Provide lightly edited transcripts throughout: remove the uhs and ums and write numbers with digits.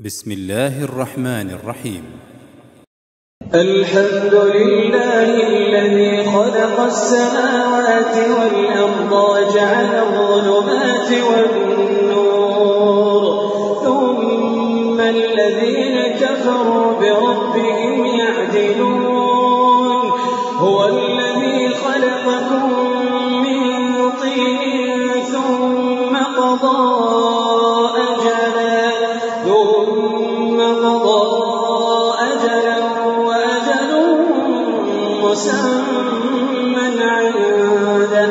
بسم الله الرحمن الرحيم. الحمد لله الذي خلق السماوات والأرض وجعل الظلمات والنور ثم الذين كفروا بربهم يعدلون. هو الذي خلقكم من طين ثم قضى مسمى عنده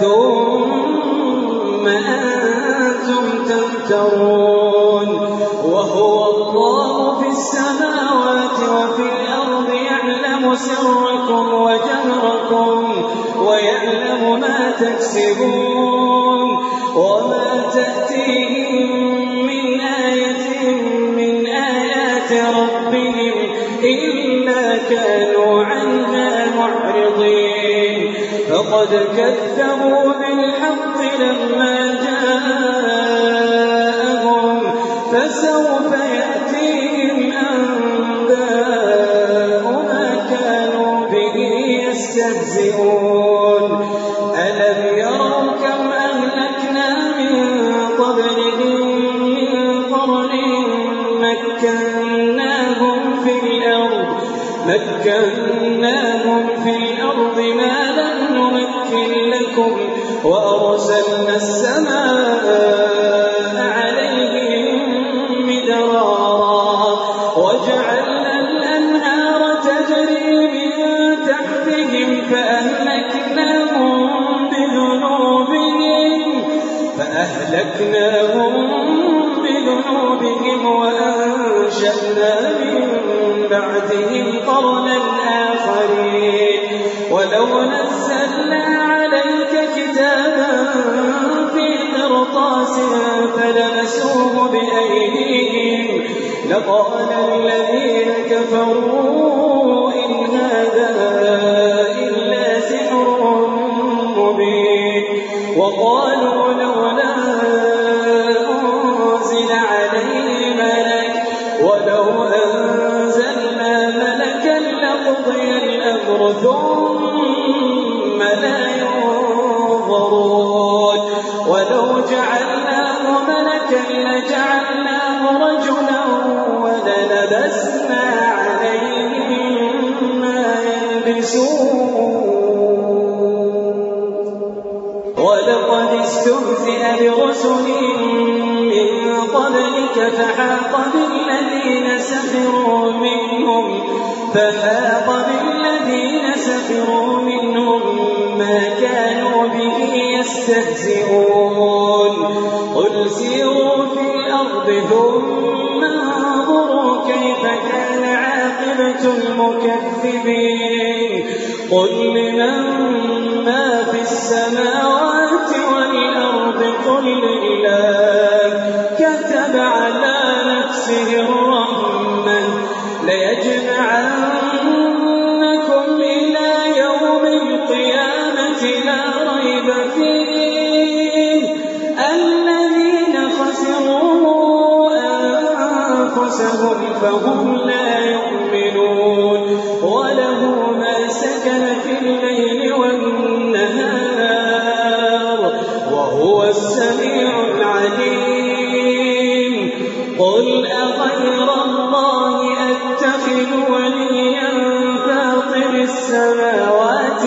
ثم أنتم تمترون. وهو الله في السماوات وفي الأرض يعلم سركم وجهركم ويعلم ما تكسبون. وما تأتيهم من آية من آيات ربهم إلا كانوا عنها معرضين. فقد كذبوا بالحق لما جاءهم فسوف يأتيهم أنباء ما كانوا به يستهزئون. ألم يروا كم أهلكنا من قبلهم من قرن مكناهم في الأرض ما لم نمكن لكم وأرسلنا السماء عليهم مدرارا وجعلنا الأنهار تجري من تحتهم فأهلكناهم بذنوبهم وأنشأنا من بعدهم قرنا آخرين. ولو نزلنا عليك كتابا في قرطاس فلمسوه بأيديهم لقال الذين كفروا إن هذا إلا سحر مبين. وقالوا لولا أنزل عليه ملك ولو أنزلنا ملكا لقضي الأمر ثم لا ينظرون. ولو جعلناه ملكا لجعلناه رجلا وللبسنا عليهم ما يلبسون. ولقد استهزئ برسل من قبلك فحاق بالذين سخروا منهم ما كانوا به يستهزئون. قل سيروا في الأرض ثم انظروا كيف كان عاقبة المكذبين. قل لمن ما في السماوات والأرض قل لله كتب على نفسه الرحمة ليجمعنكم إلى يوم القيامة لا ريب فيه الذين خسروا أنفسهم فهم لا يؤمنون. وله ما سكن في الليل والنهار وهو السميع العليم. قل أغير الله أتخذ وليا فاطر السماوات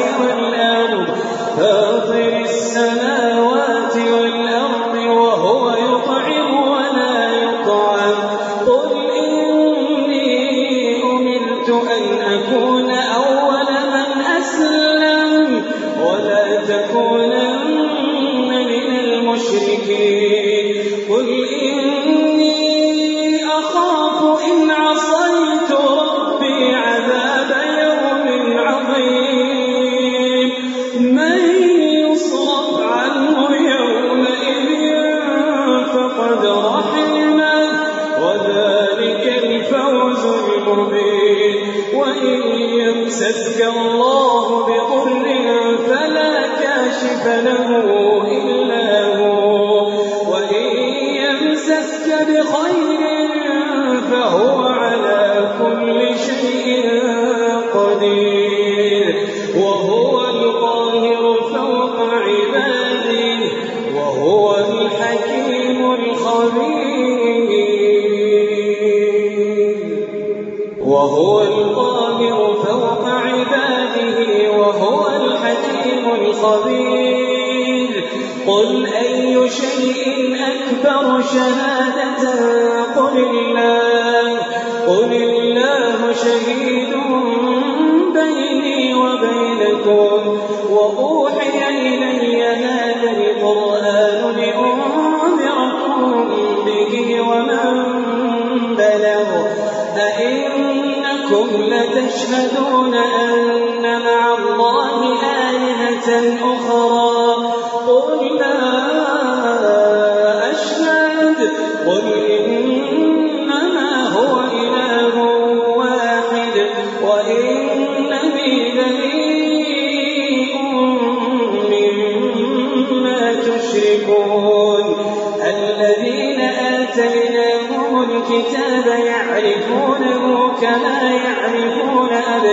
والأرض وهو يطعم ولا يطعم. قل إني أمرت أن أكون أول من أسلم ولا تكونن من المشركين. قل إني أخاف إن عصيت ربي عذاب يوم عظيم. من يصرف عنه يومئذ فقد رحمه وذلك الفوز المبين. وإن يمسسك الله بضر فلا كاشف له إلا هو وإن يمسسك بخير فهو على كل شيء قدير وهو القاهر فوق عباده وهو الحكيم الخبير وهو القاهر فوق عباده وهو الحكيم الخبير قل أي شيء أكبر شهادة قل الله شهيد بيني وبينكم وأوحي إلي هذا القرآن لأنذركم به ومن بلغ أئنكم لتشهدون أن مع الله آلهة أخرى قل لا أشهد قل إنما هو إله واحد وإنني بريء مما تشركون الذين آتيناهم الكتاب يعرفونه كما يعرفون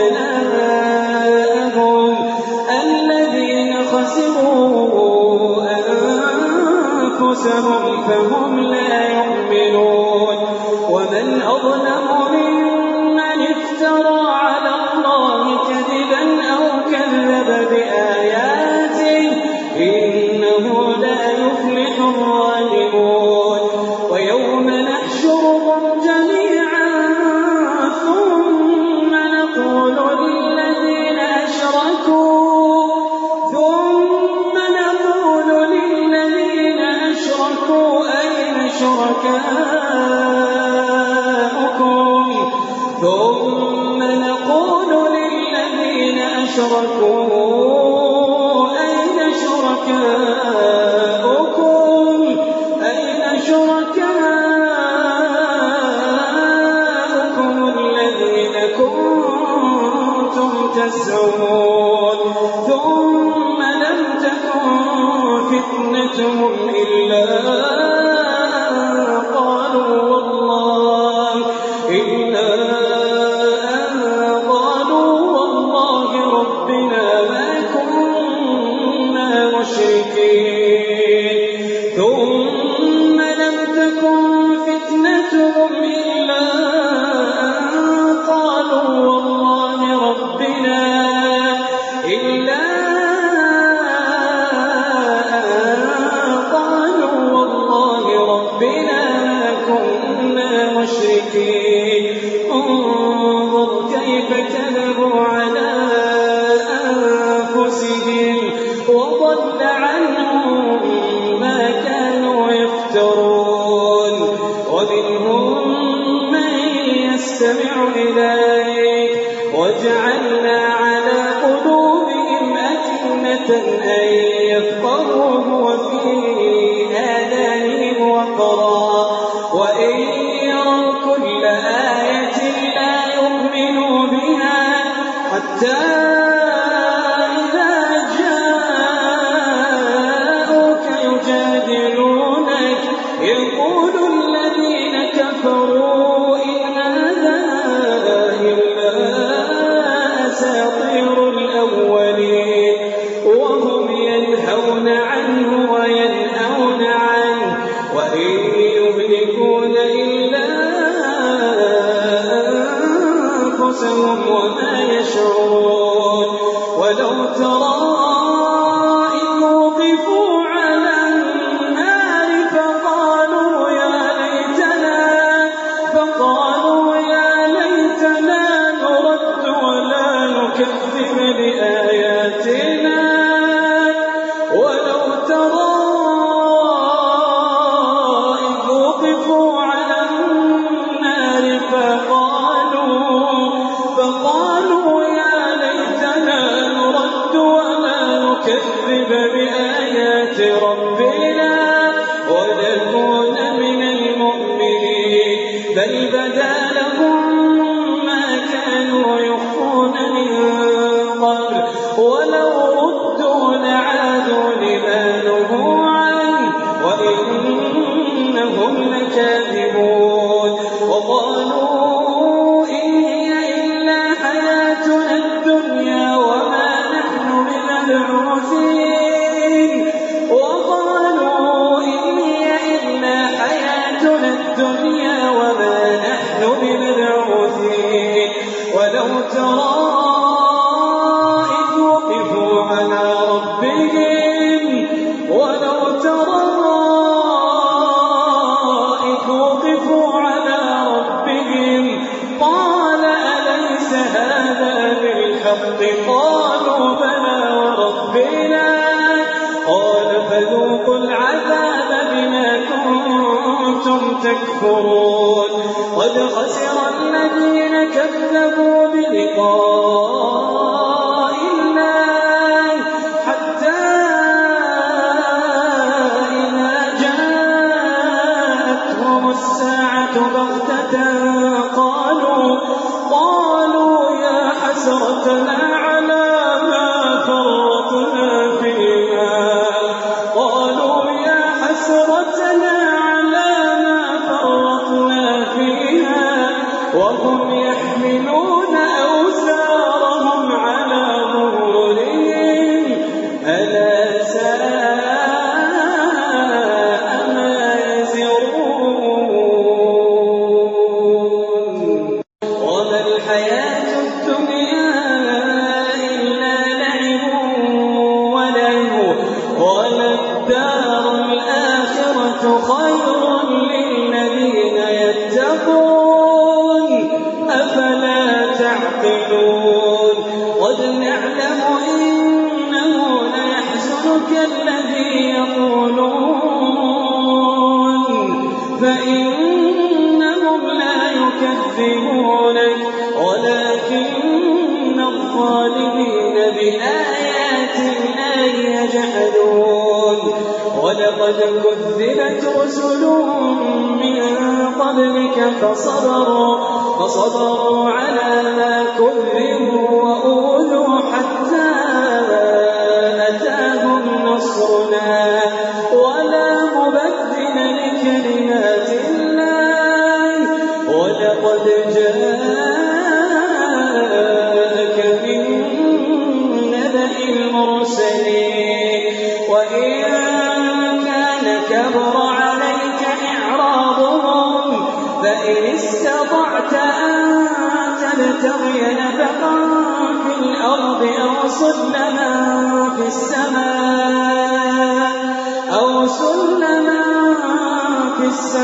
أبناءهم الذين خسروا أنفسهم فهم لا يؤمنون ومن أظلم ممن افترى على الله كذبا أو كذب بآياته إنه لا يفلح الظالمون ويوم نحشرهم جميعا ثم نقول للذين أشركوا أين شركاؤكم ثم نقول للذين أشركوا أين شركاؤكم الذين كنتم تزعمون ثم لم تكن فتنتهم إلا أن قالوا والله ربنا ما كنا مشركين ثم لم تكن فتنتهم إلا أن قالوا والله ربنا ما كنا مشركين انظر كيف كذبوا على أنفسهم وضل عنهم ما كانوا يفترون ومنهم من يستمع إليك وجعلنا على قلوبهم أكنة أن يفقهوه وفي آذانهم وقرا وإن يروا كل آية لا يؤمنوا بها حتى إذا جاءوك يجادلونك يقول الذين كفروا إن هذا إلا أساطير الأولين وهم ينهون عنه وينأون عنه وإن يهلكون إلا أنفسهم وما يشعرون ولو ترى إذ وقفوا على النار فقالوا يا ليتنا نرد ولا نكذب بآياتنا ولو ترى إذ وقفوا على النار فقالوا يا ليتنا نرد ولا نكذب بآيات ربنا ونكون من المؤمنين بل بدا لهم ما كانوا يخفون من قبل ولو ردوا لعادوا لما نهوا عنه وإنهم لكاذبون وقالوا إن هي إلا حياتنا الدنيا وما نحن بمبعوثين وقالوا إن هي إلا حياتنا الدنيا وما نحن بمبعوثين ولو ترى إذ وقفوا على ربهم قال أليس هذا بالحق قالوا بلى وربنا قال فذوقوا العذاب بما كنتم تكفرون قد خسر الذين كذبوا بلقاء الله حتى إذا جاءتهم الساعة بغتة قالوا يا حسرتنا على ما فرطنا فيها وهم يحملون أوزارهم على ظهورهم ألا ساء ما يزرون وما الحياة الدنيا إلا لعب ولهو وللدار الآخرة خير للذين يتقون أفلا تعقلون قد نعلم إنه ليحزنك الذي يقولون فإنهم لا يكذبونك ولكن الظالمين بآيات الله يجحدون ولقد كذبت رسل من قبلك فصبروا على ما كذبوا وأوذوا حتى أتاهم نصرنا ولا مبدل لكلمات الله ولقد جاءك من نبأ المرسلين وإن كان كبر عليك إعراضهم فإن استطعت أن تبتغي نفقا في الأرض أو سلما في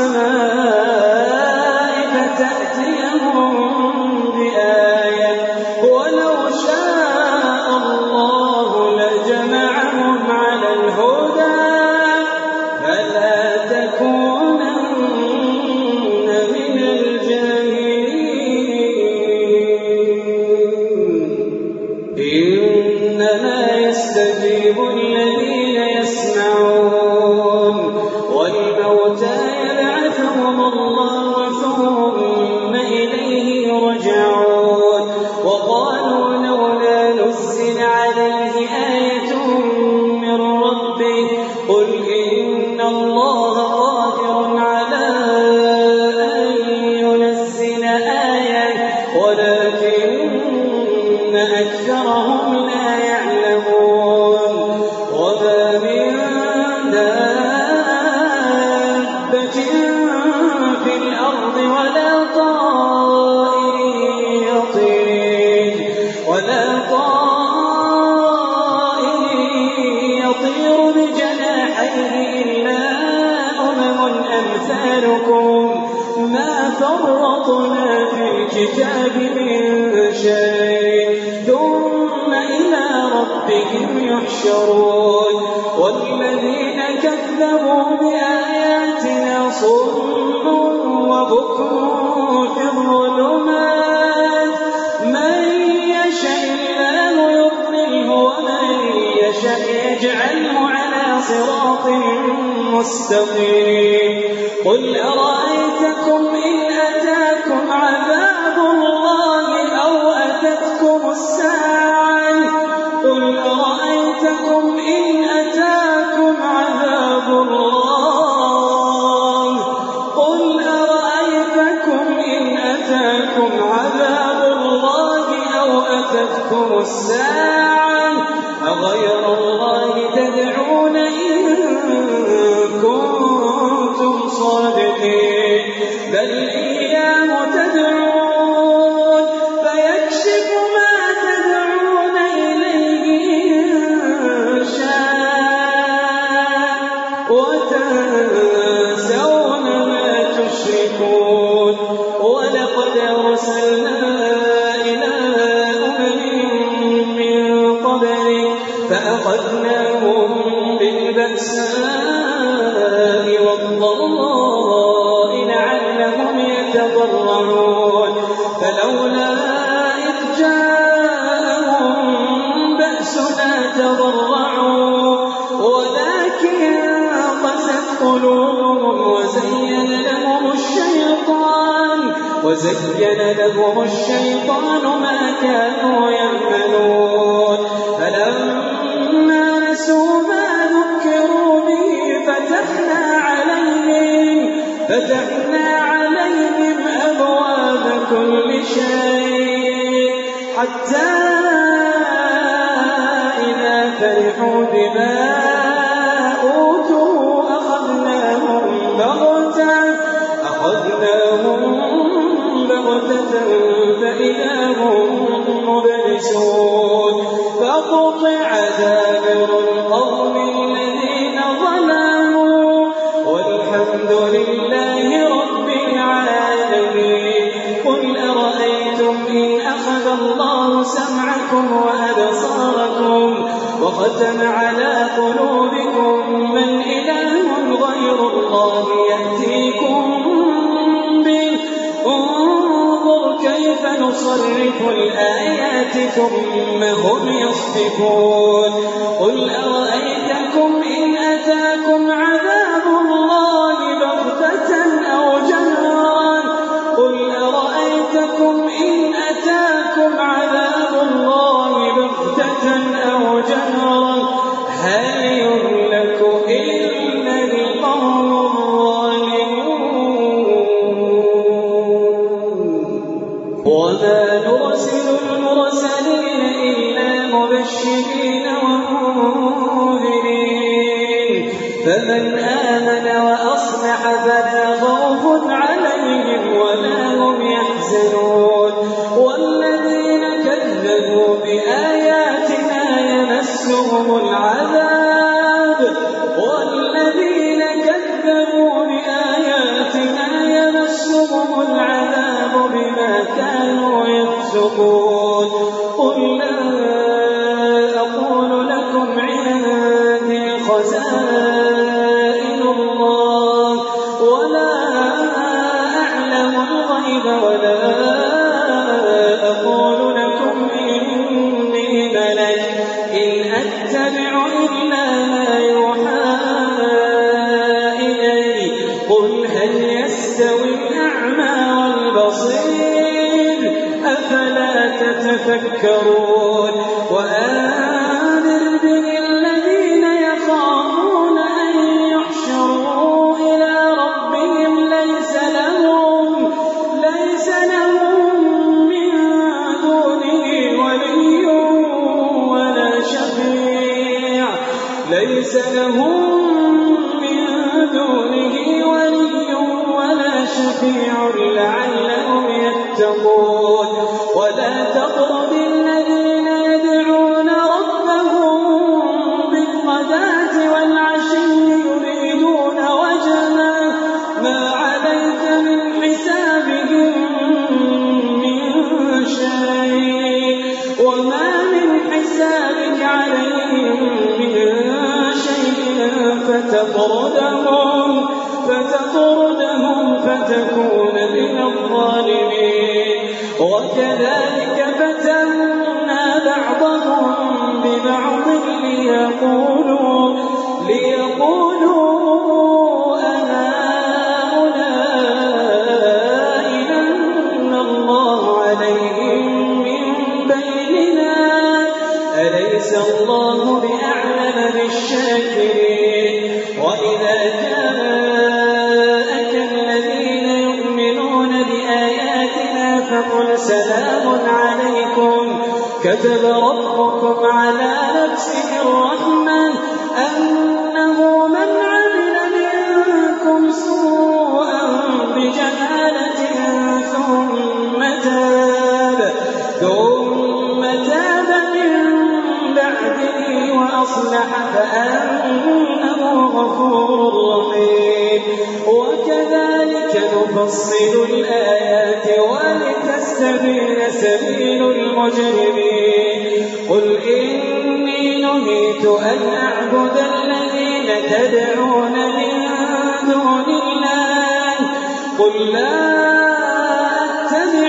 السماء فتأتيهم بآية ولو شاء الله لجمعهم على الهدى فلا تكونن من الجاهلين إنما يستجيب الذين يسمعون والموتى يبعثهم الله ثم إليه يرجعون وقالوا لولا نزل عليه آية من ربه قل إن الله قادر على أن ينزل آية ولكن أكثرهم لا يعلمون وما من دابة في الأرض ولا طائر يطير بجناحيه إلا أمم أمثالكم ما فرطنا في الكتاب من شيء ثم إلى ربهم يحشرون والذين كذبوا بآياتنا صم وبكم في الظلمات من يشاء الله يضلله ومن يشاء يجعله على صراط مستقيم قل أرأيتكم إن أتاكم عذاب الله أو أتتكم الساعة قل أرأيتكم إن أتاكم عذاب الله قل أرأيتكم الساعة أغير الله تدعون إن كنتم صادقين بل إياه تدعون فيكشف ما تدعون إليه إن شاء وتنسون ما تشركون ولقد أرسلنا إلى أمم من قبلك فأخذناهم بالبأساء والضراء لعلهم يتضرعون فلولا إذ جاءهم بأسنا تضرعوا ولكن قست قلوبهم وزين لهم الشيطان ما كانوا يعملون فلما نسوا ما ذكروا به فتحنا عليهم أبواب كل شيء حتى إذا فرحوا بما أوتوا أخذناهم بغتة فإذا هم مبلسون فقطع دابر القوم الذين ظلموا والحمد لله رب العالمين قل أرأيتم إن أخذ الله سمعكم وأبصاركم وختم على قلوبكم من إله غير الله يأتيكم به انظر كيف نصرف الآيات ثم هم يصدفون قل أرأيتكم إن أتاكم عذاب الله بغتة أو جهرا قل أرأيتكم إن أتاكم عذاب الله بغتة أو جهرا هل يهلك إلا القوم وما نرسل المرسلين إلا مبشرين ومنذرين فمن آمن وأصلح فلا خوف عليهم ولا هم يحزنون والذين كذبوا بآياتنا يمسهم العذاب بما كانوا يفسقون قل لا أقول لكم عندي خزائن الله ولا أعلم الغيب ولا أقول لكم إني ملك إن أتبع إلا ما يوحى إلي قل هل يستوي الأعمى والبصير أفلا تتفكرون وأنذر به الذين يخافون أن يحشروا إلى ربهم ليس لهم من دونه ولي ولا شفيع لعلهم يتقون ولا تطرد الذين يدعون ربهم بالغداة والعشي يريدون وجهه ما عليك من حسابهم من شيء وما من حسابك عليهم من شيء فتطردهم فتكون من الظالمين وكذلك فتنا بعضهم ببعض ليقولوا أهؤلاء من الله عليهم من بيننا أليس الله بأعلم بالشاكرين وإذا جاءك الذين يؤمنون بآياتنا فقل سلام عليكم كتب ربكم على نفسه الرحمة أنه من عمل منكم سوءا بجهالة ثم تاب من بعده وأصلح فأنه غفور رحيم. وكذلك نفصل الآيات ولتستبين سبيل المجرمين. قل إني نهيت أن أعبد الذين تدعون من دون الله قل لا أتبع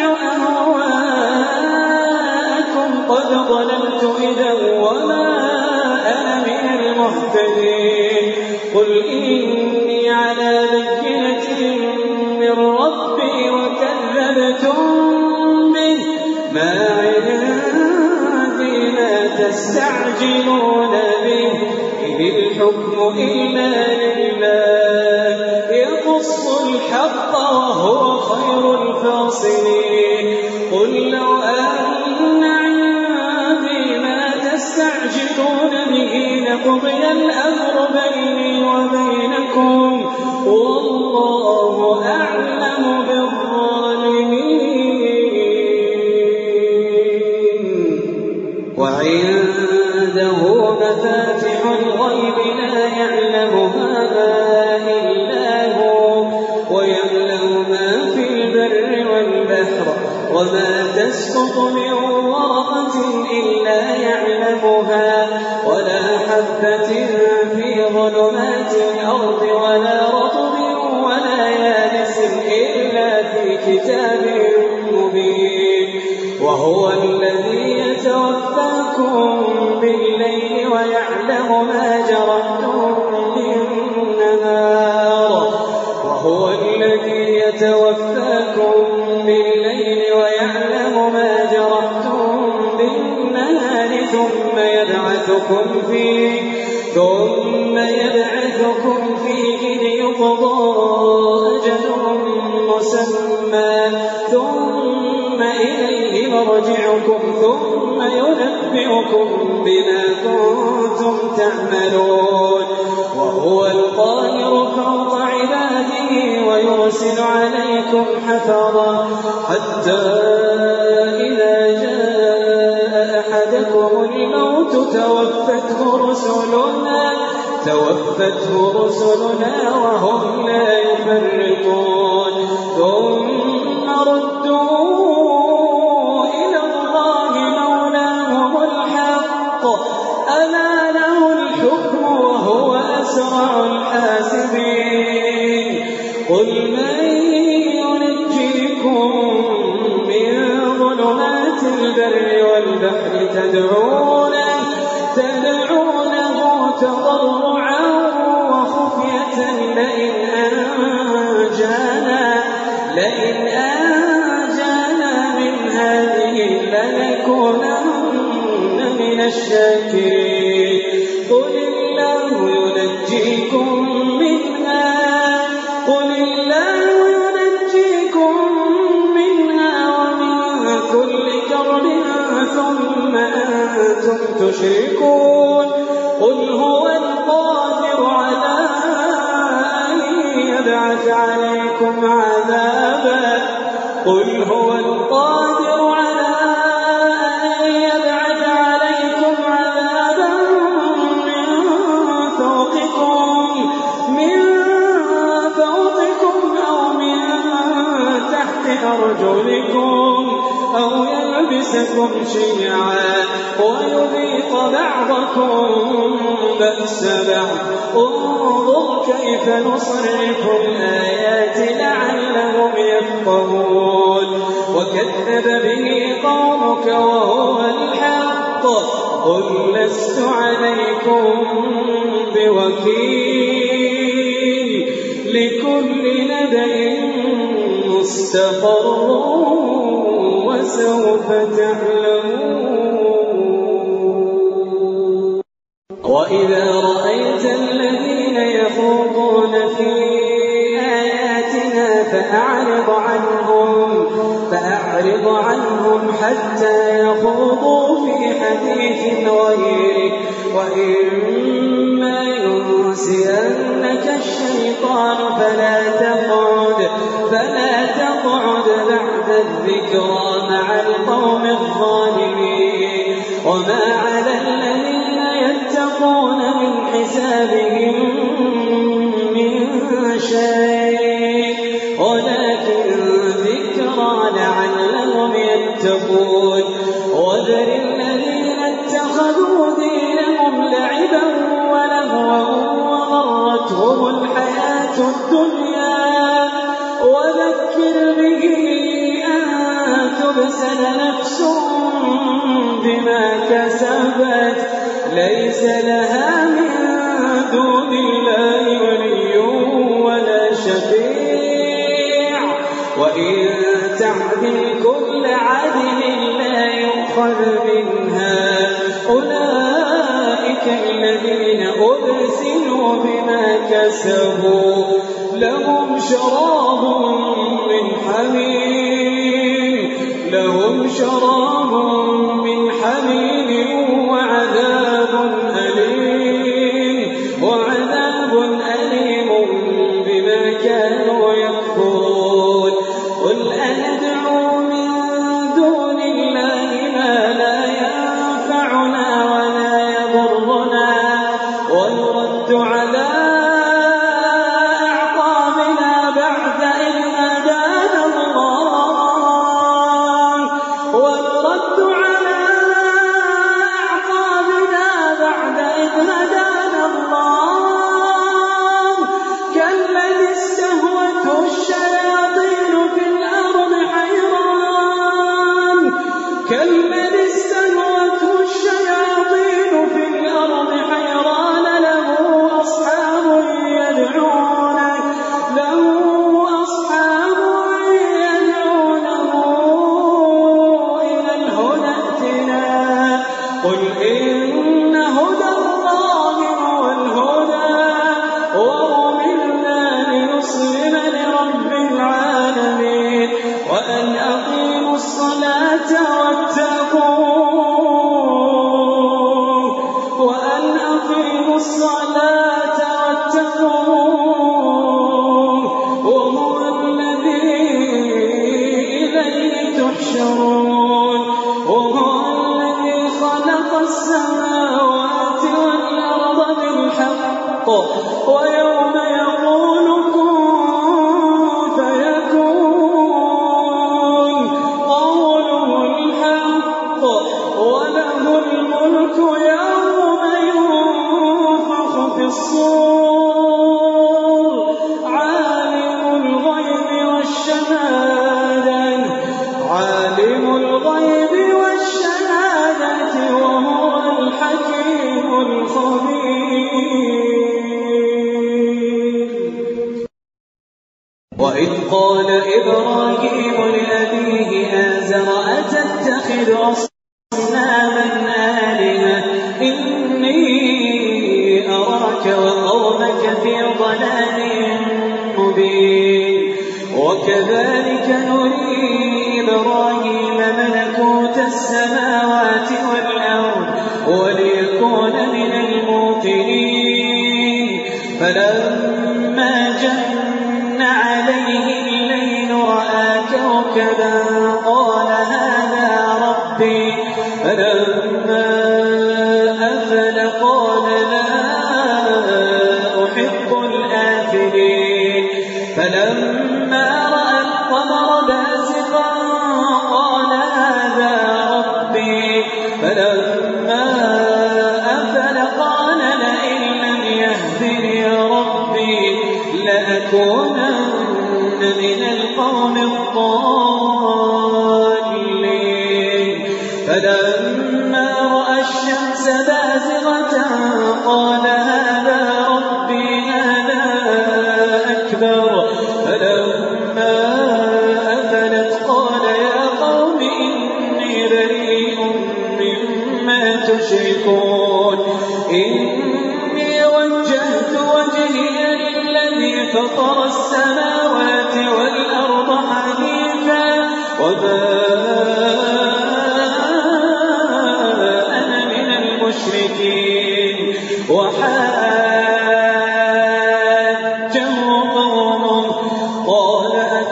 أهواءكم قد ضللت إذا وما أنا من المهتدين. قل إني على بينة من ربي وكذبتم به ما عندي ما تستعجلون به إن الحكم إلا لله يقص الحق وهو خير الفاصلين. قل لو أن عندي ما تستعجلون به لقضي الأمر بيني وبينكم والله أعلم بالظالمين. وعنده مفاتح الغيب لا يعلمها إلا هو ويعلم ما في البر والبحر وما تسقط من ورقة إلا يعلمها ولا حبة في ظلمات الأرض ولا رطب ولا يابس إلا في كتاب مبين. وهو الذي يتوفاكم بالليل ويعلم ما جرحتم بالنهار وهو الذي يتوفاكم بالليل ويعلم ما جرحتم بالنهار ثم يبعثكم فيه ليقضى أجل مسمى ثم إليه مرجعكم ثم ينبئكم بما كنتم تعملون. وهو القاهر فوق عباده ويرسل عليكم حفظا حتى إذا جاء أحدكم الموت توفته رسلنا وهم لا يفرطون ثم ردوا إلى الله مولاهم الحق ألا له الحكم وهو أسرع الحاسبين. قل من ينجيكم من ظلمات البر والبحر تدعونه تضرعا وخفية لئن أنجانا من هذه لنكونن من الشاكرين. قل الله ينجيكم منها ومن كل كرب ثم أنتم تشركون. قل هو القادر على أن يبعث عليكم عذابا من فوقكم أو من تحت أرجلكم أو يلبسكم شيعا ويذيق بعضكم بأس بعض. انظر كيف نصرف الآيات لعلهم يفقهون. وكذب به قومك وهو الحق قل لست عليكم بوكيل لكل نبأ مستقر وسوف تعلمون. وإذا رأيت الذين يخوضون في آياتنا فأعرض عنهم فأعرض عنهم حتى يخوضوا في حديث غيره وإما ينسينك الشيطان فلا تقعد بعد الذكرى مع القوم الظالمين وما على الذين يتقون من حسابهم من شيء ولكن ذكرى لعلهم يتقون وذر الذين اتخذوا دينهم لعبا ولهوا وغرتهم الحياة الدنيا وذكر به أن تبسل نفس بما كسبت ليس لها من دون الله ولي ولا شفيع وإن تعدل كل عدل لا يؤخذ منها أولئك الذين أبسلوا بما كسبوا لهم شراب من حميم وعذاب أليم بما كانوا يكفرون قل أندعو من دون الله ما لا ينفعنا ولا يضرنا ونرد على كالذي استهوته الشياطين في الأرض حيران له أصحاب يدعونه إلى الهدى ائتنا قل إن هدى الله هو الهدى وأمرنا لنسلم لرب العالمين وأن أقيموا الصلاة واتقوه وهو الذي إليه تحشرون وهو الذي خلق السماوات والأرض بالحق ويوم يقول كن فيكون قوله الحق وله الملك يوم ينفخ في الصور عالم الغيب والشهادة وهو الحكيم الخبير وإذ قال إبراهيم لأبيه آزر أتتخذ أصناما آلهة إني أراك وقومك في ضلال مبين وكذلك نري إبراهيم ملكوت السماوات والأرض وليكون من الموقنين فلما جن عليه الليل رأى كوكبا قال هذا ربي فلما أفل قال لا أحب الآفلين فلما رأى القمر بازغا قال هذا ربي فلما أفل قال لئن لم يهدني ربي لأكونن من القوم الضالين فلما رأى الشمس بازغة قال هذا ربي هذا أكبر فلما أفلت قال يا قوم إني بريء مما تشركون إني وجهت وجهي للذي فطر السماوات والأرض حنيفا وما أنا من المشركين. وحاجه قومه قال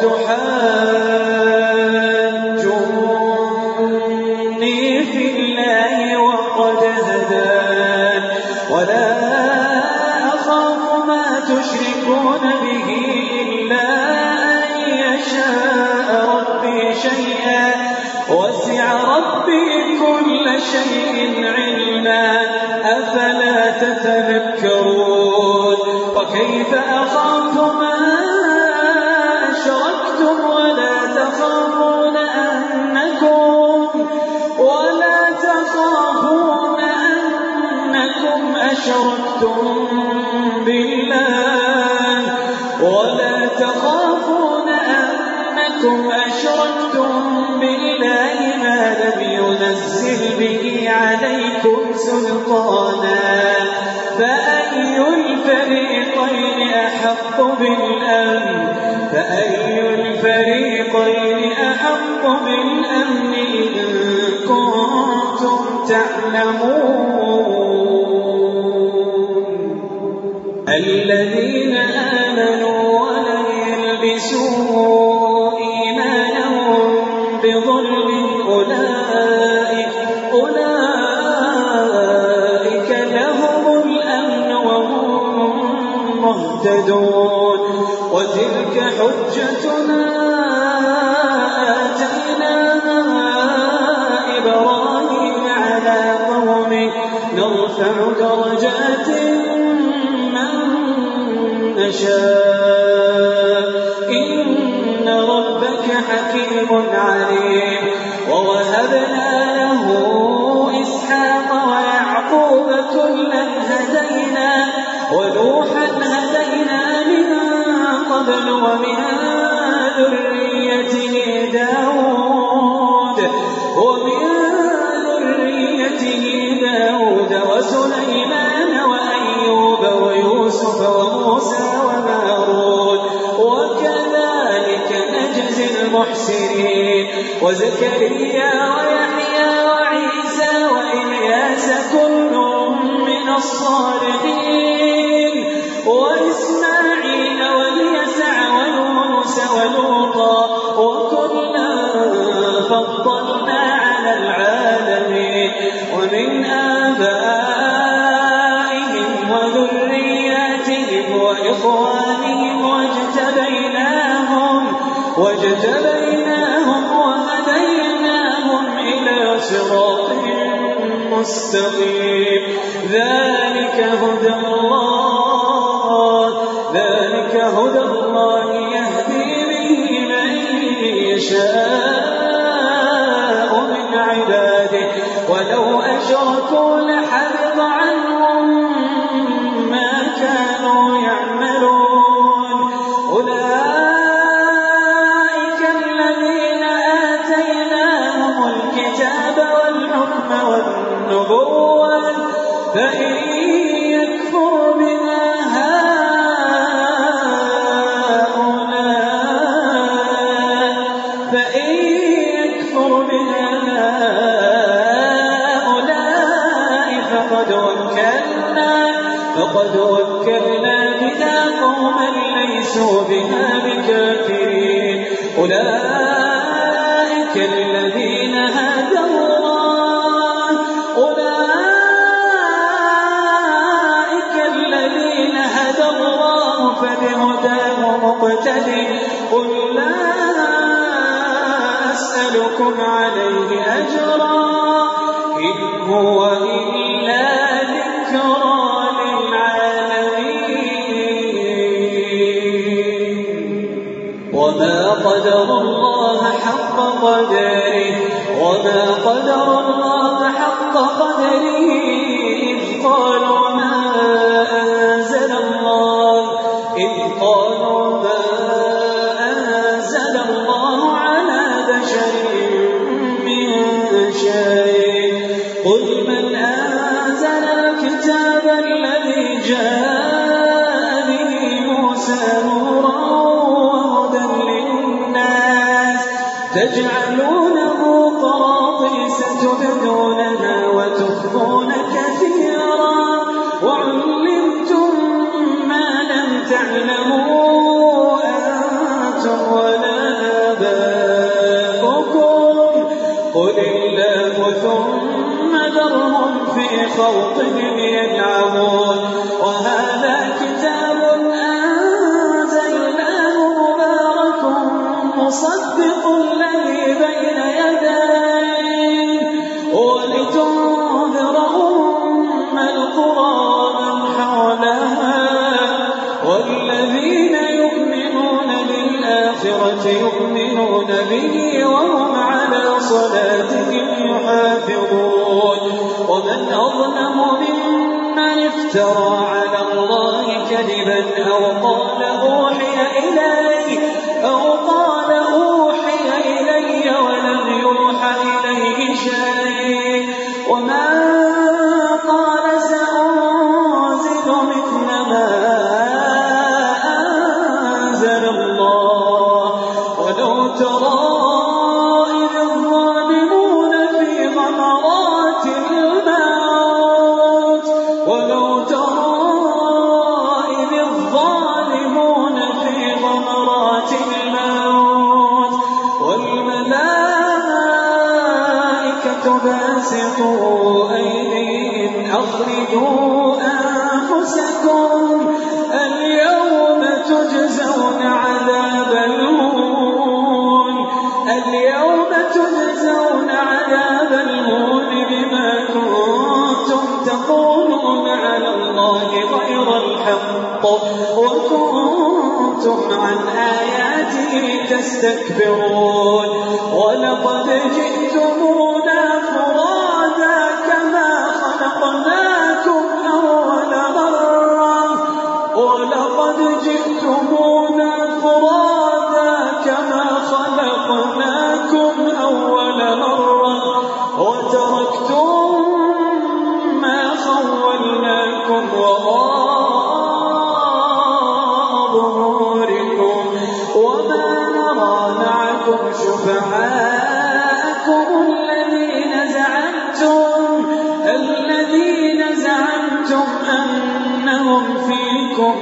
أتحاجوني في الله وقد هدان ولا أخاف ما تشركون به إلا أن يشاء ربي شيئا وسع ربي كل شيء علما أفلا تتذكرون. وكيف أخاف ما أشركتم ولا تخافون أنكم أشركتم بالله ما لم ينزل به عليكم سلطانا فأي الفريقين أحق بالأمن إن كنتم تعلمون. الذين آمنوا ولم يلبسوا إيمانهم بظلم أولئك لهم الأمن وهم مهتدون. وتلك حجتنا آتيناها إبراهيم على قومه نرفع درجات من نشاء إن ربك حكيم عليم. ووهبنا له إسحاق ويعقوب كلا هدينا ونوحا هدينا من قبل ومن ذريته داود وسليمان وأيوب ويوسف وموسى وهارون وكذلك نجزي المحسنين. وزكريا ويحيى وعيسى وإلياس كل من الصالحين وإسماعيل واليسع ويونس ولوطا وكلا فضلنا على العالمين. ومن آبائهم وذرياتهم وإخوانهم واجتبيناهم وهديناهم إلى صراط مستقيم. ذلك هدى الله يهدي به من يشاء من عباده ولو أشركوا لحبط عنهم ما كانوا يعملون. أولئك الذين آتيناهم الكتاب والحكم والنبوة فإن يكفر بها فقد وكلنا بها قوما ليسوا بها بكافرين. أولئك الذين هدى الله فبهداه مقتدي. قل لا أسألكم عليه أجرا إن هو إلا ذكرى للعالمين. وما قدر الله حق قدره إذ قالوا ما أنزل الله على بشر من شيء. قل من أنزل الكتاب الذي جاء به موسى نورا وهدى للناس تجعلونه قراطيس تبدونها وتخفون كثيرا وعلمتم ما لم تعلموا أنتم ولا آباؤكم قل الله ثم ذرهم في خوضهم يلعبون وهذا كتاب أنزلناه مبارك مصدق الذي بين يديه ولتنذر أم القرى من حولها والذين يؤمنون بالآخرة يؤمنون به وهم على صلاتهم يحافظون ومن أظلم ممن افترى على الله كذبا أو قال أوحي إلي ولم يوحى إليه شيء وما قال سأنزل مثل ما أنزل الله ولو ترى إذ الظالمون في غمرات الموت والملائكة باسطوا أيديهم أخرجوا أنفسكم اليوم تجزون عذاب الهون بما كنتم تقولون على الله غير الحق وكنتم عن آياته تستكبرون ولقد جئتمونا فرادا كما خلقناكم أول مرة وتركتم ما خولناكم وراء ظهوركم وما نرى معكم شفعاءكم الذين زعمتم أنهم فيكم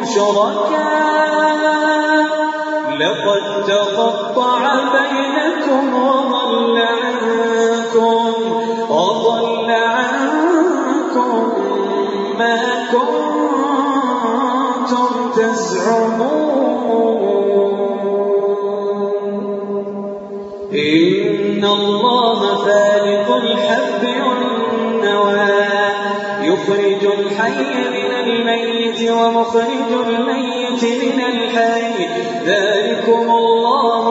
شركاء لقد تقطع بينكم وضل عنكم ما كنتم تزعمون إن الله فالق الحب والنوى يخرج الحي من الميت ومخرج الميت من الحي ذلكم الله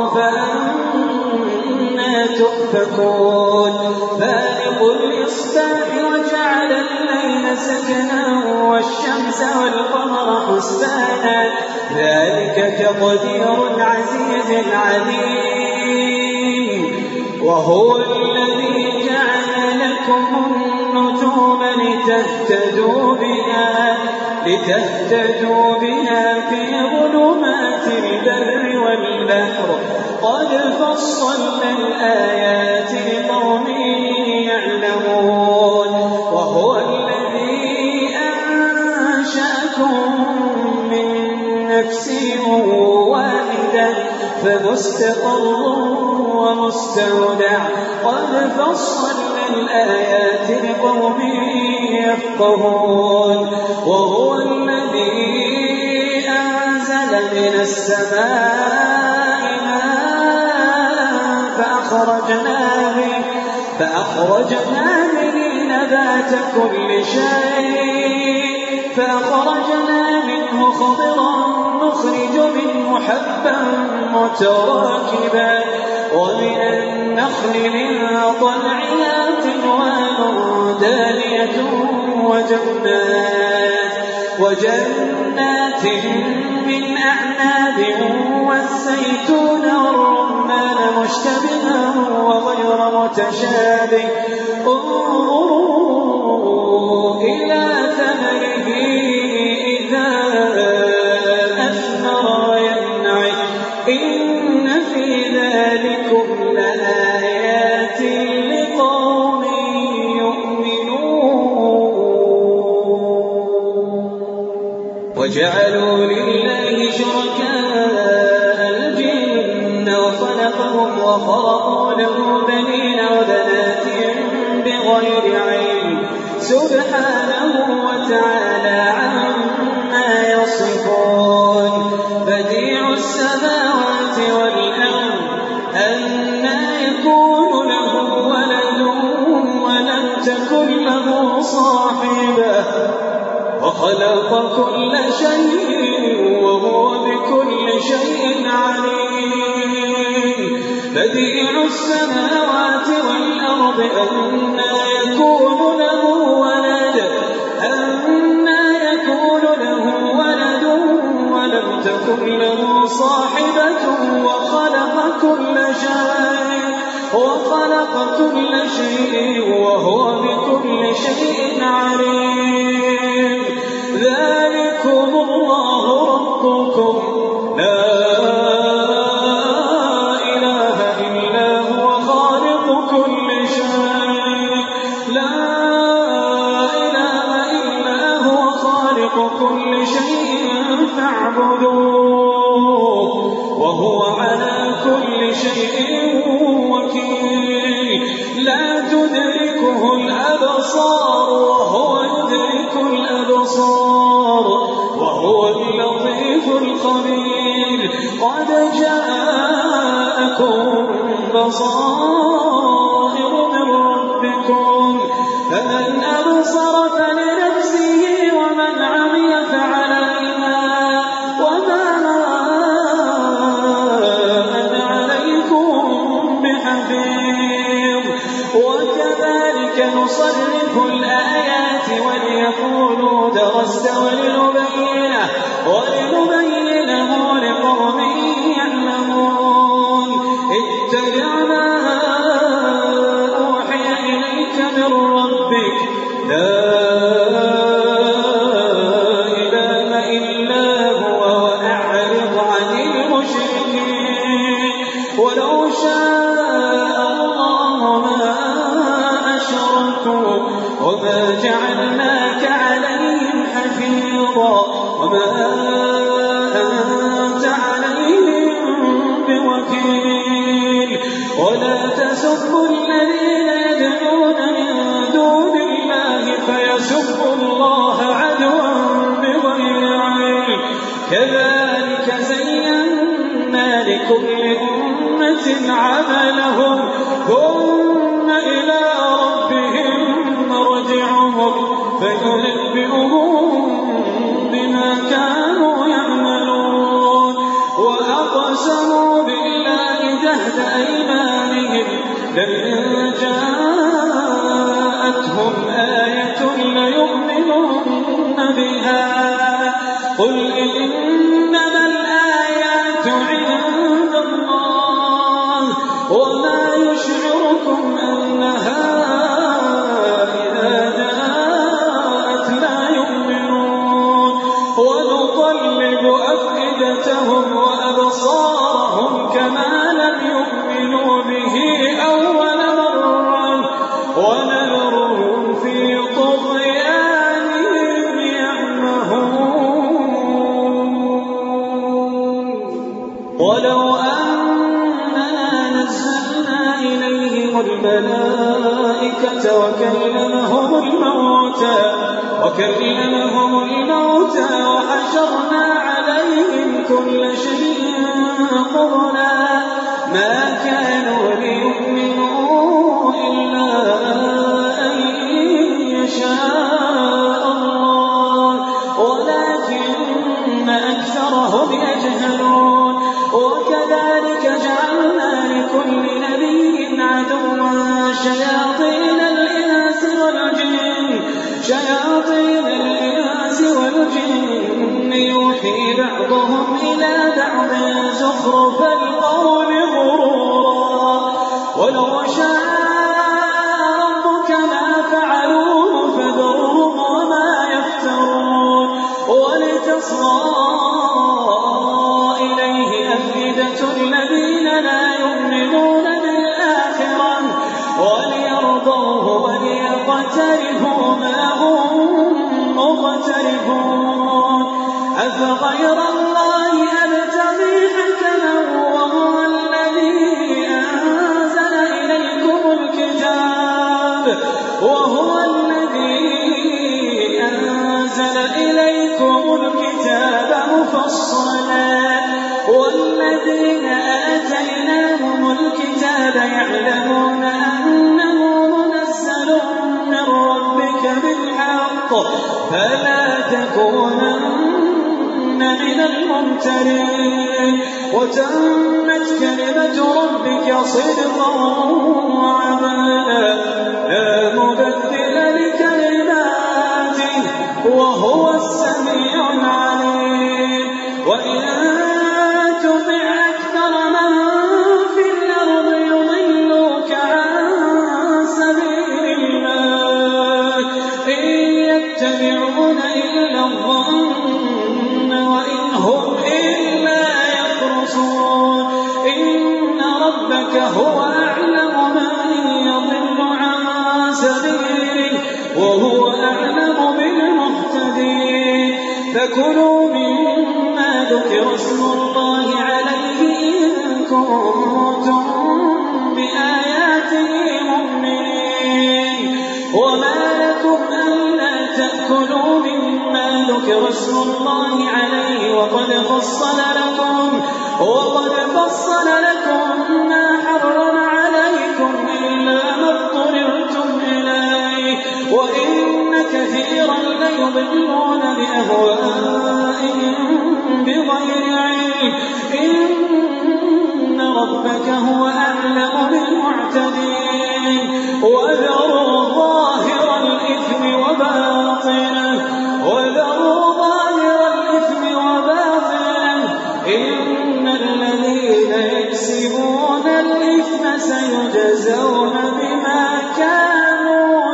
فأنا تؤفكون فالق الإصباح وجعل الليل سكنا والشمس والقمر حسبانا ذلك تقدير العزيز العليم وهو الذي جعل لكم النجوم لتهتدوا بها في ظلمات البر والبحر قد فصلنا الآيات لقوم يعلمون وهو الذي أنشأكم من نفس واحدة فمستقر ومستودع قد فصلنا الآيات لقوم يفقهون وهو الذي أنزل من السماء ماء فأخرجنا به نبات كل شيء فأخرجنا منه خضرا نخرج منه حبا متراكبا ومن النخل من طلعها قنوان دانية وجنات من أعناب والزيتون والرمان مشتبها وغير متشابه انظروا إلى ثمره إذا أثمر وينعم إن في ذلكم لآيات وجعلوا لله شركاء الجن وخلقهم وخرقوا له بنين وبنات بغير علم سبحانه وتعالى عما يصفون بديع السماوات والأرض أنى يكون له ولد ولم تكن له صاحبة وخلق كل شيء وهو بكل شيء عليم بديع السماوات والأرض أنى يكون له ولد ولم تكن له صاحبة وخلق كل شيء وهو بكل شيء عليم ذلكم الله ربكم لا إله إلا هو خالق كل شيء لا إله إلا هو خالق كل شيء فاعبدوه وهو على كل شيء وكيل لا تدركه الأبصار وهو يدرك الأبصار وهو اللطيف الخبير قد جاءكم بصائر من ربكم فمن أبصر فلنفسه ومن عمي فعليها وما أنا عليكم بحفيظ وكذلك نصرف الآيات وليقولوا درست ولنبينه لقوم يعلمون اتبع ما أوحي إليك من ربك لا إله إلا هو وأعرض عن المشركين ولو شاء الله ما أشركوا وما جعلناك عليهم حفيظا وما أنت عليهم بوكيل ولا تسبوا الذين يدعون من دون الله فيسبوا الله عدوا بغير علم كذلك زينا لكل أمة عملهم ثم إلى ربهم مرجعهم فينبئهم بما كانوا يعملون وأقسموا بالله جهد أيمانهم لئن جاءتهم آية ليؤمنن بها قل إنما الآيات عند الله وما يشعركم أنها إذا جاءت لا يؤمنون ونقلب أفئدتهم وأبصارهم كما لم يؤمنوا به أول مرة ونذرهم في طغيانهم يعمهون ولو أننا نزلنا إليهم الملائكة وكلمهم الموتى وحشرنا عليهم كل شيء قبلا ما كانوا ليؤمنوا إلا أن يشاء الله ولكن أكثرهم يجهلون وكذلك جعلنا لكل نبي عدوا شياطين الإنس والجن يوحي بعضهم إلى بعض زخرف القول غرورا ولو شاء ربك ما فعلوه فذرهم وما يفترون ولتصغى إليه أفئدة الذين لا يؤمنون بالآخرة وليرضوه وليقترفوا ما هم مقترفون أفغير الله أبتغي حكما وهو الذي أنزل إليكم الكتاب مفصلا والذين آتيناهم الكتاب يعلمون أنه منزل من ربك بالحق فلا تكونن من الممترين وتمت كلمة ربك صدقا وعدلا لا مبدل لكلماته وهو السميع العليم وإن تطع أكثر من في الأرض يضلوك عن سبيل الله إن يتبعون إلا الظن وإن هم إلا يخرصون إن ربك هو أعلم من يضل عن سبيله وهو أعلم بالمهتدين فكلوا مما ذكر اسم الله عليه إن كنتم بآياته مؤمنين وما لكم ألا تأكلوا مما ذكر اسم الله عليه وقد فصل لكم ما حرم عليكم إلا ما اضطررتم إليه وإن كثيرا ليضلون بأهوائهم بغير علم إن ربك هو أعلم بالمعتدين وذروا ظاهر الإثم وباطنه إن الذين يكسبون الإثم سيجزون بما كانوا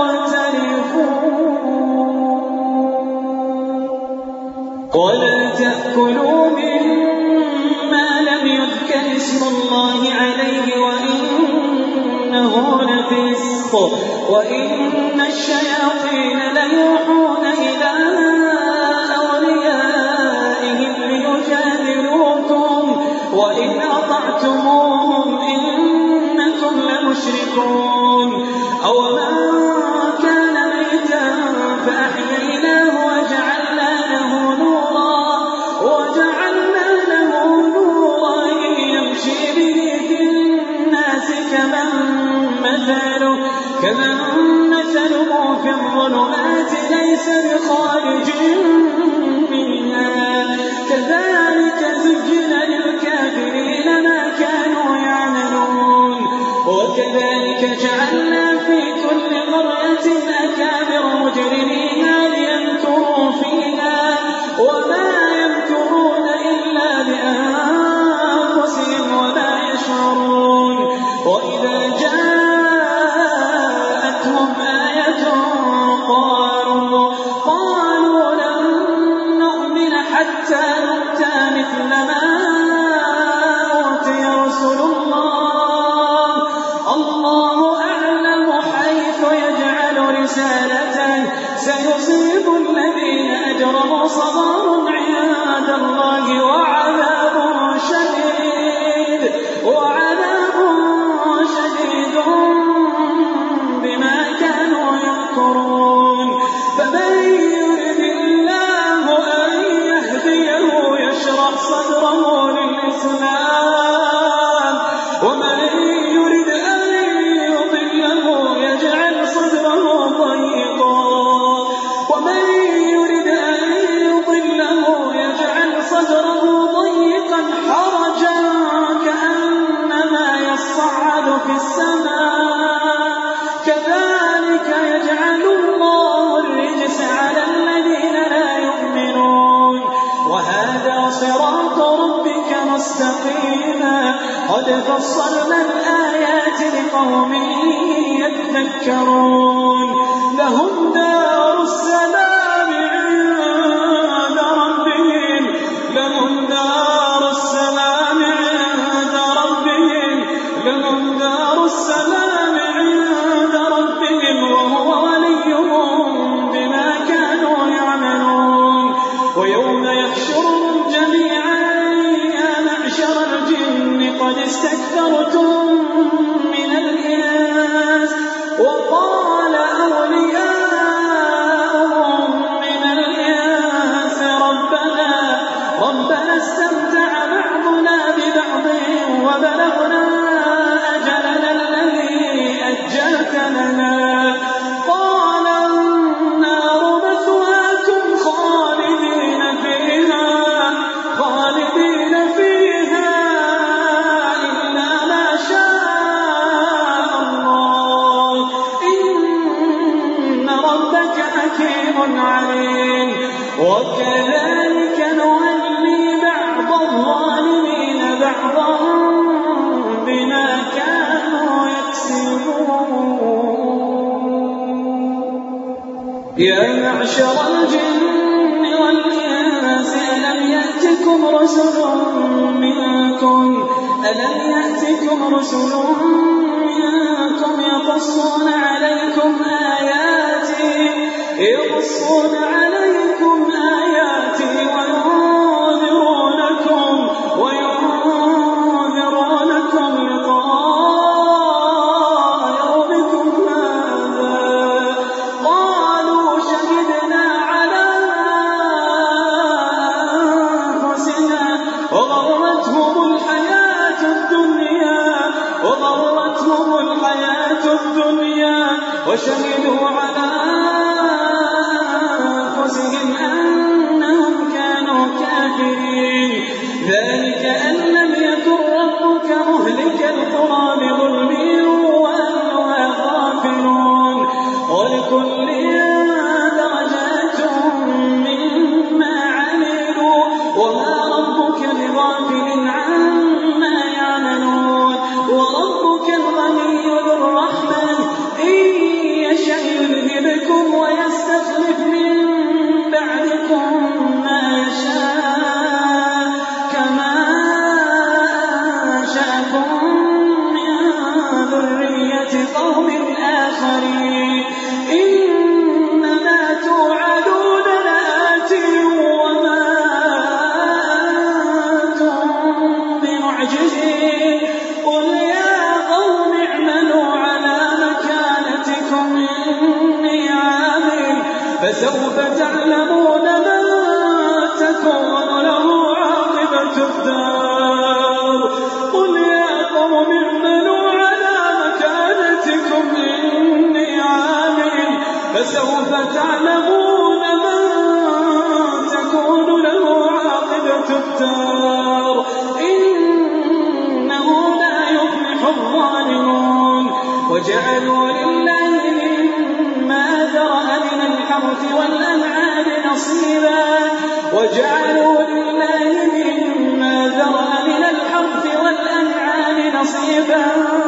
يقترفون ولا تأكلوا مما لم يذكر اسم الله عليه وإنه لفسق وإن الشياطين ليوحون إلى أوليائهم ليجادلوكم وإن أطعتموهم إنكم لمشركون أومن كان ميتا فأحييناه وجعلنا له نورا يمشي به في الناس كمن مثله في الظلمات ليس بخارج منها كذلك زجن للكافرين ما كانوا يعملون وكذلك جعلنا في كل قرية أكابر مجرميها ليمكروا فيها وما يمكرون إلا بأنفسهم وما يشعرون وإذا جاءتهم آية قالوا لن نؤمن حتى نؤتى مثل ما أوتي رسل الله أعلم حيث يجعل رسالته سيصيب الذين أجرموا صغار عند الله وعذاب شديد بما كانوا يمكرون فمن يرد الله أن يهديه يشرح صدره للإسلام ومن يرد أن يضله يجعل صدره ضيقا حرجا كأنما يصعد في السماء كذلك يجعل الله الرجس على الذين لا يؤمنون وهذا صراط ربك مستقيما قد فصلنا الآيات لقوم يذكرون لهم دار السلام عند ربهم وهو وليهم بما كانوا يعملون ويوم استكثرتم من الإنس وقال أولياؤهم من الإنس ربنا استمتع بعضنا ببعض وبلغنا أجلنا الذي أجلت لنا قال النار مثواكم خالدين فيها إلا ما شاء الله إن ربك حكيم عليم وكذلك نولي بعض الظالمين بعضا بما كانوا يكسبون. يا معشر الجن والإنس ألم يأتكم رسل منكم يقصون عليكم آياتي وينذرونكم لقاء يومكم هذا قالوا شهدنا على أنفسنا وغرتهم الحياة الدنيا وشهدوا على أنفسهم أنهم كانوا كافرين ذلك أن لم يكن ربك مهلك القرى بظلم وأهلها غافلون ولكل درجات مما عملوا وما ربك بغافل عما يعملون وربك الغني ذو الرحمة إن يشأ يذهبكم ويستخلف من بعدكم ما يشاء كما أنشأكم من ذرية قوم آخرين إنما توعدون لآت وما أنتم بمعجزين قل يا قوم اعملوا على مكانتكم إني عامل فسوف تعلمون من تكون له عاقبة الدار قل يا قوم اعملوا على مكانتكم إني عامل فسوف تعلمون من تكون له عاقبة الدار إنه لا يفلح الظالمون وجعلوا لله مما ذرأ من الحرث والأنعام نصيبا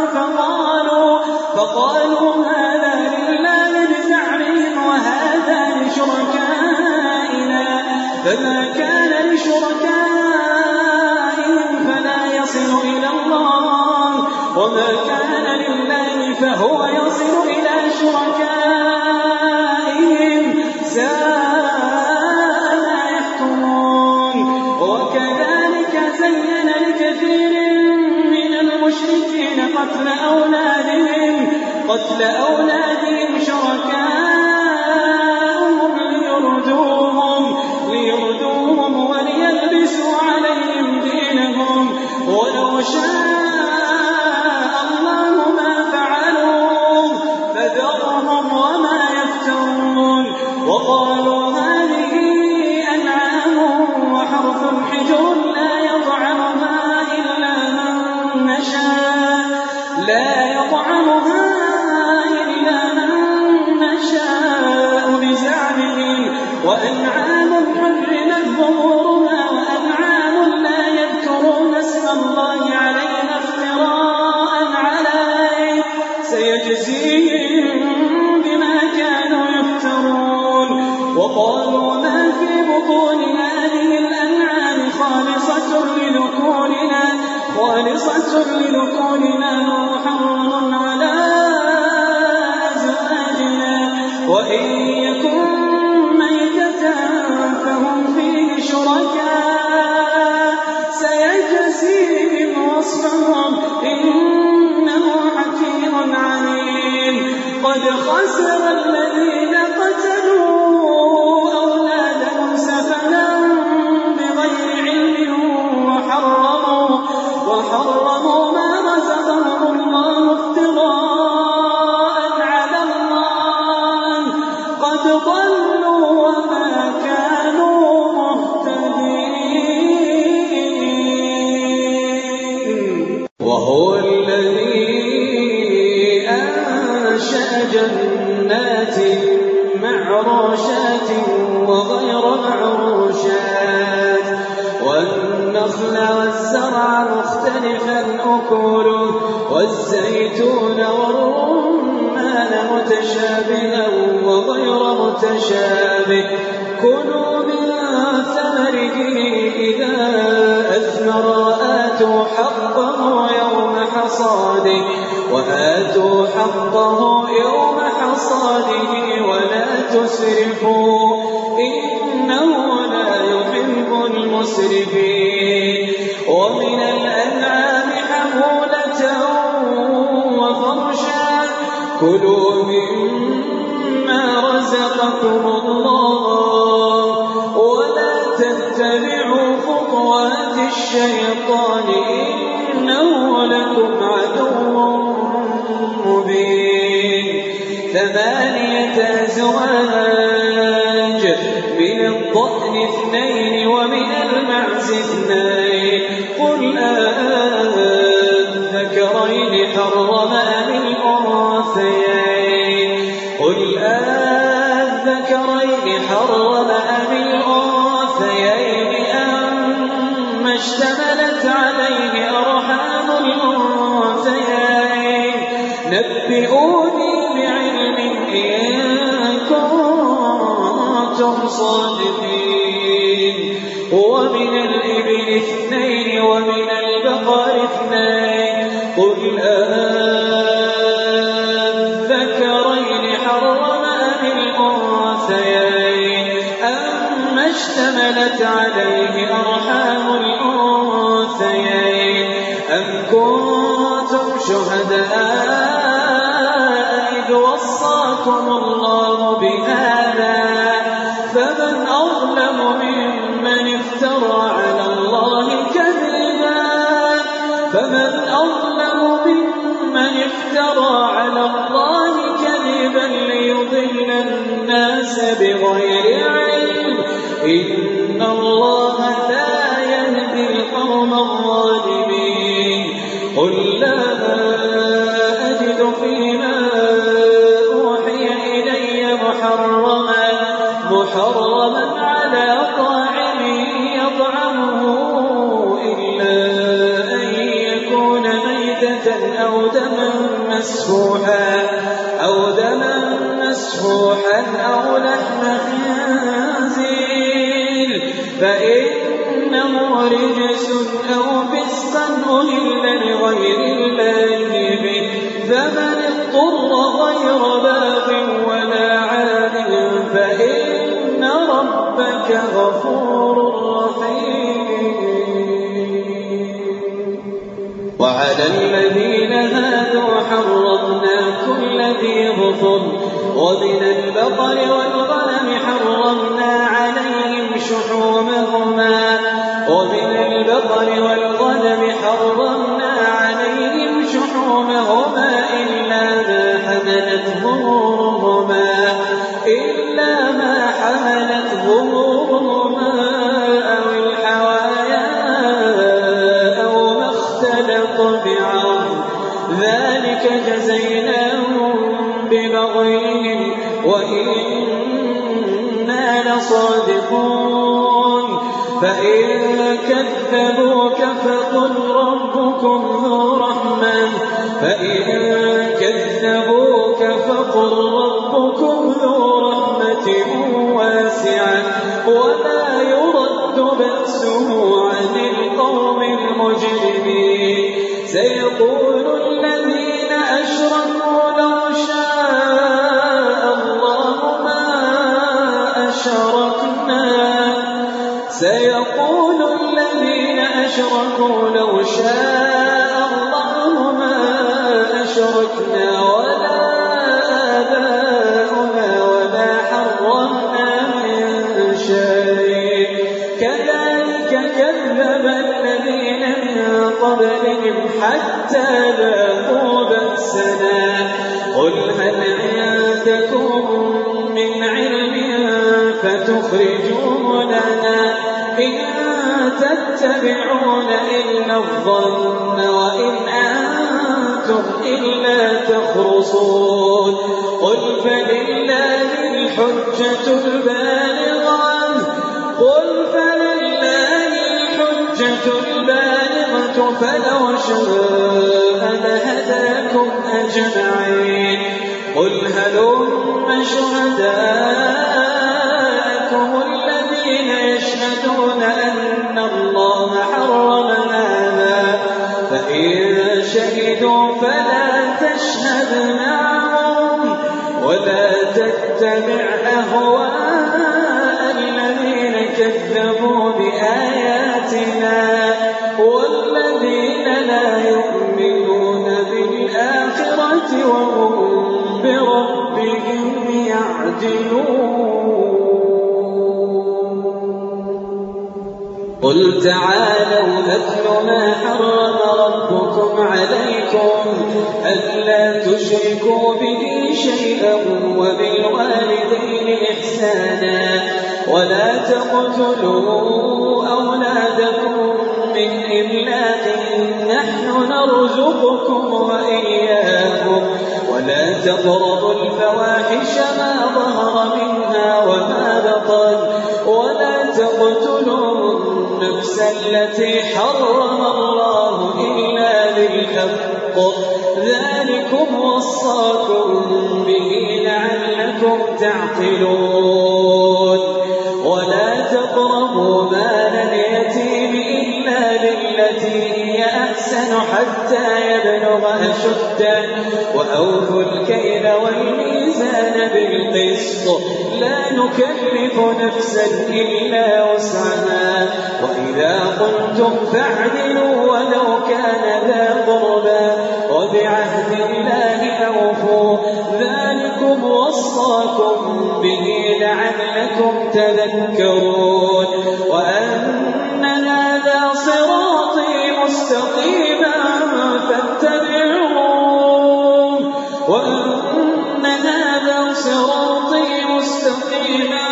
فقالوا هذا لله بزعمهم وهذا لشركائنا فما كان لشركائهم فلا يصل إلى الله وما كان لله فهو يصل إلى شركائهم ساء ما يحكمون وكذلك زين لكثير من المشركين قتل أولادهم شركاءهم ليردوهم وليلبسوا عليهم دينهم ولو شاء الله ما فعلوه فذرهم وما يفترون وقالوا هذه أنعام وحرث حجر لا يطعمها إلا من نشاء بزعمهم وأنعام حرمت ظهورها وأنعام لا يذكرون اسم الله عليها افتراء عليه سيجزيهم بما كانوا يفترون وقالوا ما في بطون هذه الأنعام خالصة لذكورنا محرم على أزواجنا وإن يكن ميتة فهم فيه شركاء سيجزيهم وصفهم قد خسر الذين قتلوا أولادهم سفها بغير علم وحرموا ما رزقهم الله افتراء على الله قد ضلوا وما كانوا مهتدين. وهو الذي أنشأ جنات معروشات وغير معروشات والنخل والزرع مختلفا أكله والزيتون والرمان متشابها وغير متشابه كلوا من ثمره إذا أثمر وآتوا حقه يوم حصاده ولا تسرفوا إنه لا يحب المسرفين. ومن الأنعام حمولة وفرشا كلوا مما رزقكم الله ولا تتبعوا خطوات الشيطان إنه لكم عدو مبين. 8 أزواج من الضأن 2 ومن المعز 2 قل أذكرين حرم أم الأنثيين قل أذكرين حرم أم الأنثيين أما اشتملت عليه أرحام الأنثيين نبئوني بعلم إن كنتم صادقين. ومن الإبل 2 ومن البقر 2 قل أذكرين حرم أم الأنثيين أما اشتملت عليه أرحام الأنثيين أم كنتم شهداء إذ وصاكم الله بهذا فمن أظلم ممن افترى على الله كذبا ليضل الناس بغير علم إن الله لا يهدي القوم الظالمين. قل لا أجد فيما أوحي إلي محرما على طاعم يطعمه إلا أن يكون ميتة أو دما مسفوحا أو لحم خنزير فإنه رجس أو فسقا أهل لغير الله به فمن اضطر غير باغ ولا عاد فإن ربك غفور رحيم. وعلى الذين هادوا حرمنا كل ذي ظفر ومن البقر والغنم حرمنا عليهم شحومهما إلا ما حملت ظهورهما أو الحوايا أو ما اختلط بعظم ذلك جزيناهم ببغيهم وإنا لصادقون. فإن كذبوك فقل ربكم ذو رحمة واسعة ولا يرد بأسه عن القوم المجرمين. سيقول الذين أشركوا لو شاء الله ما أشركنا ولا حتى لاقوا بأسنا قل هل عندكم من علم فتخرجوه لنا إن تتبعون إلا الظن وإن أنتم إلا تخرصون قل فلله الحجة البالغة فلو شاء لهداكم أجمعين قل هلم شهداءكم الذين يشهدون أن الله حرم هذا فإن شهدوا فلا تشهد معهم ولا تتبع أهواء الذين كذبوا بآياتنا والذين لا يؤمنون بالآخرة وهم بربهم يعدلون قل تعالوا أتل ما حرم ربكم عليكم ألا تشركوا به شيئا وبالوالدين إحسانا ولا تقتلوا أولادكم من إملاق نحن نرزقكم وإياكم ولا تقربوا الفواحش ما ظهر منها وما بطن ولا تقتلوا النفس التي حرم الله إلا بالحق ذلكم وصاكم به لعلكم تعقلون ولا تقربوا مال اليتيم إلا بالتي هي أحسن حتى يبلغ أشده وأوفوا الكيل والميزان بالقسط لا نكلف نفسا إلا وسعها وإذا قلتم فاعدلوا ولو كان ذا قربى وبعهد الله أوفوا ذلكم وصاكم به لعلكم تذكرون وأن هذا صراطي مستقيما فاتبعوه وأن هذا صراطي مستقيما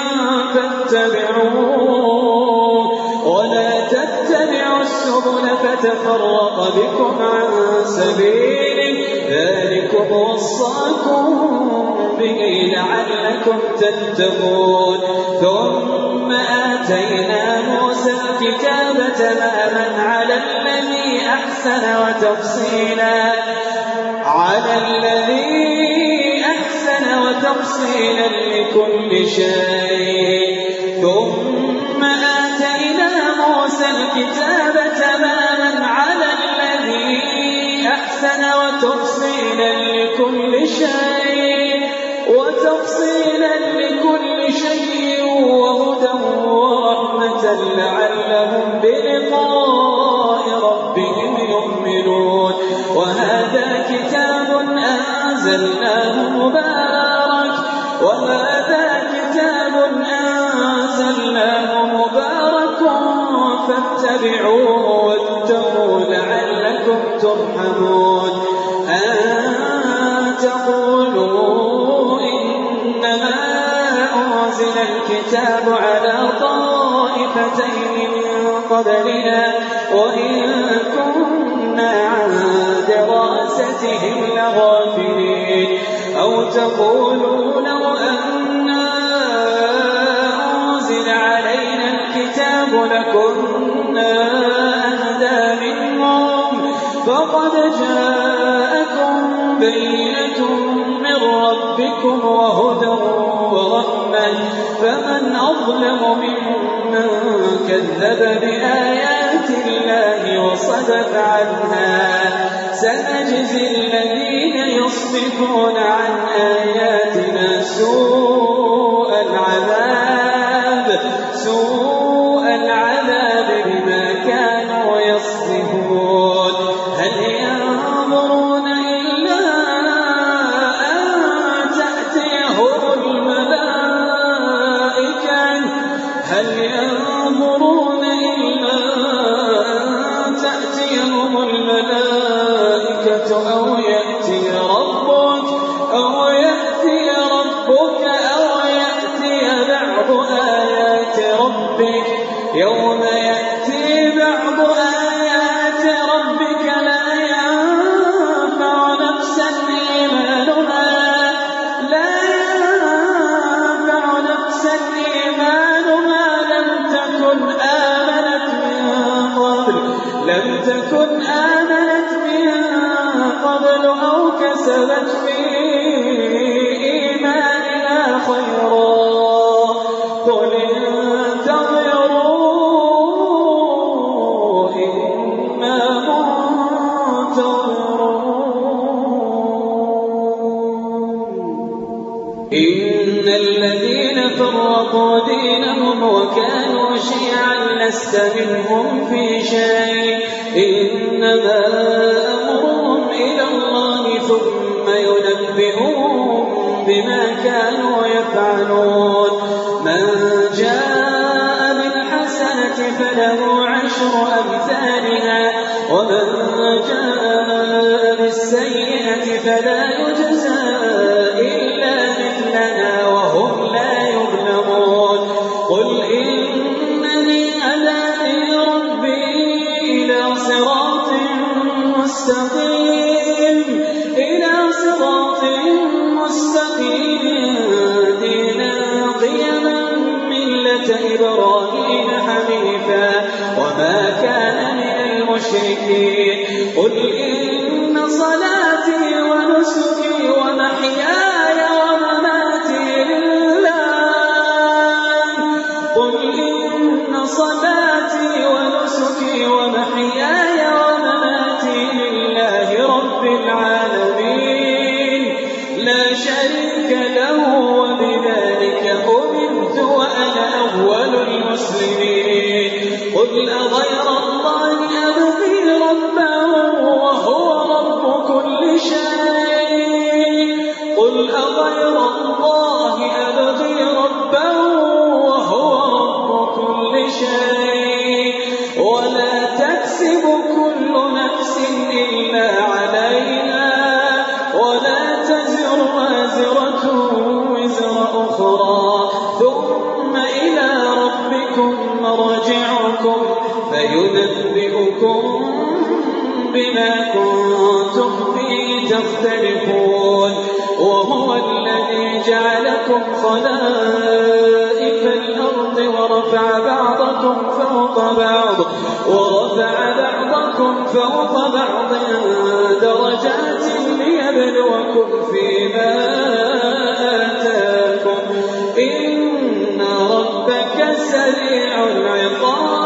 فاتبعوه ولا تتبعوا السبل فتفرق بكم عن سبيله ذلكم وصاكم به لعلكم تتقون ثم آتينا موسى الكتاب تماما على الذي أحسن وتفصيلا لكل شيء ثم آتينا موسى الكتاب تماما على الذي أحسن وتفصيلا لكل شيء وهدى ورحمة لعلهم بلقاء ربهم يؤمنون وهذا كتاب أنزلناه مبارك فاتبعوه واتقوا لعلكم ترحمون أن تقولوا إنما أنزل الكتاب على طائفتين من قبلنا وإن كنا عن دراستهم لغافلين أو تقولوا لو أنا أنزل علينا الكتاب لكنا أهدى منهم فقد جاءكم بينة من ربكم وهدى ورحمة فمن أظلم ممن كذب بآيات الله وصدف عنها سنجزي الذين يصدفون عن آياتنا سوء العذاب بما كانوا يصدفون هل ينظرون إلا أن تأتيهم الملائكة الملائكة أو يأتي ربك أو يأتي بعض آيات ربك يوم يأتي بعض آيات ربك لا ينفع نفسا إيمانها لم تكن آمنت من قبل أو كسبت في إيمانها خيرا قل انتظروا إنا منتظرون إن الذين فرقوا دينهم وكانوا شيعا لست منهم في شيء إنما أمرهم إلى الله ثم ينبئهم بما كانوا يفعلون من جاء بالحسنة فله 10 أمثالها ومن جاء بالسيئة فلا يجزى إلا مثلها وهم لا يظلمون قل إنني هداني ربي إلى صراط مستقيم دينا قيما ملة إبراهيم حنيفا وما كان من المشركين قل إن صلاتي ونسكي ومحياي ومماتي لله رب العالمين لا شريك له وبذلك أمرت وأنا أول المسلمين قل أغير الله أبغي ربا وهو رب كل شيء ولا تكسب كل نفس إلا عليها ولا تزر وازرة وزر أخرى ثم إلى ربكم مرجعكم فينبئكم بما كنتم فيه تختلفون وهو الذي جعلكم خلائف الأرض ورفع بعضكم فوق بعض درجات ليبلوكم فيما آتاكم إن ربك سريع العقاب